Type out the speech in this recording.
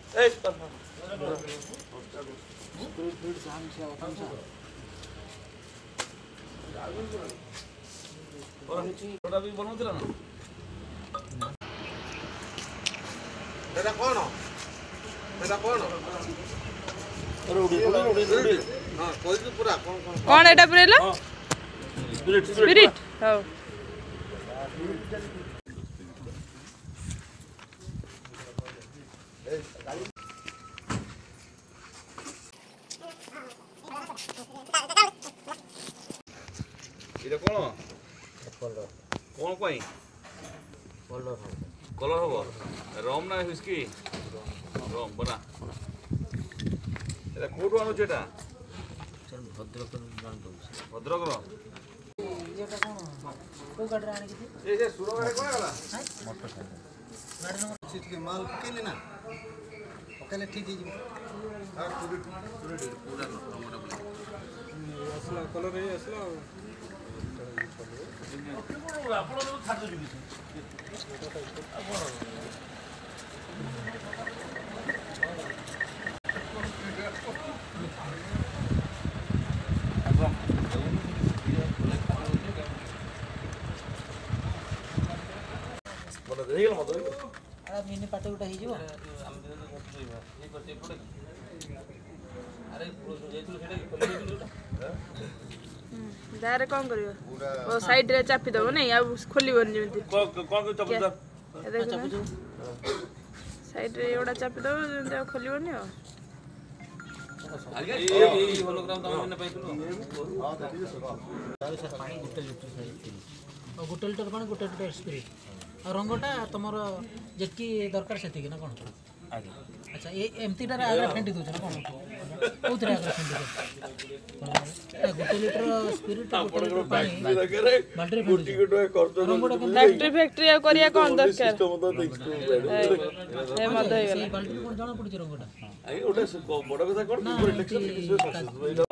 ए थोड़ा भी बनौतिला ना एटा कोन हां कोई भी पूरा कौन एटा पुरेलो स्पिरिट हो इरे कोन कोन पाई कलर हबो रम ना व्हिस्की रम बना एटा कोठो आनो जेटा भद्रक रो एटा कोन को गाड़ी आने की ए सुरो गाड़ी कोन गला गाड़ी नंबर सीट के माल पकेले ना पकेले ठीक ही हां पूरा असला कलर है असला आपण तो छाड़ दो बोला देइल मत अरे मिनी पाटे उठा ही जीव अरे जेतु सेटा दारे कौन करियो ओ साइड रे चापी दबो नै अब खोलिबन जेमति कोन चापी दा देखो साइड रे एडा चापी दबो जेमति खोलिबन नै हो ए होलोग्राम तमे ने पाइतलो हां देखि सर पानी गोटे लीटर साइज और गोटे लीटर पानी गोटे लीटर स्पिरिट और रंगटा तमरो जेकी दरकार सेति कि ना कोन आगे अच्छा ये एमती टारे आगे फेंटी दउछ ना कोन कोथरे आगे फेंटी दउछ गोटे लीटर स्पिरिट गोटे लीटर पानी बाल्टी गुटी गुटो कर दो फैक्ट्री करिया कोन दरकार सिस्टम तो देखतो ए मत बाल्टी कोन जाना पड़छ रंगटा आई ओटा बड़ कथा कोन इलेक्शन